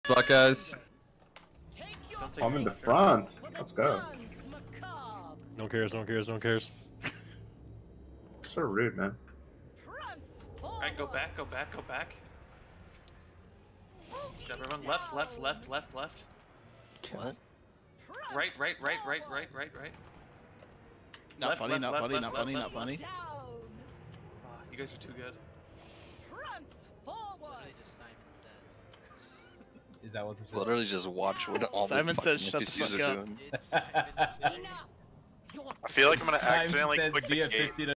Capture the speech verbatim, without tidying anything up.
Luck, guys. I'm in the front. Let's go. No one cares, no one cares, no one cares. So rude, man. Alright, go back, go back, go back. Everyone left, left, left, left, left. What? Right, right, right, right, right, right, right. Not Left, funny, left, not left, funny, left, not left, funny, left, not funny. Oh, you guys are too good. Is that what this is? Literally just watch what all Simon the says fucking shut the N P Cs fuck are up. doing. I feel like I'm gonna Simon accidentally says click be the a gate. fifty